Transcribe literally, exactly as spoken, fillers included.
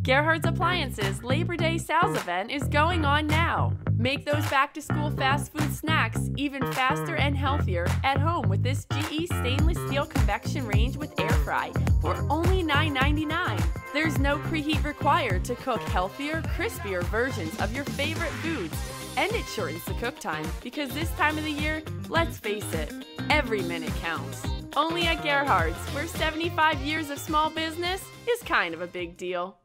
Gerhard's Appliances Labor Day sales event is going on now. Make those back-to-school fast food snacks even faster and healthier at home with this G E stainless steel convection range with air fry for only nine ninety-nine. There's no preheat required to cook healthier, crispier versions of your favorite foods. And it shortens the cook time because this time of the year, let's face it, every minute counts. Only at Gerhard's, where seventy-five years of small business is kind of a big deal.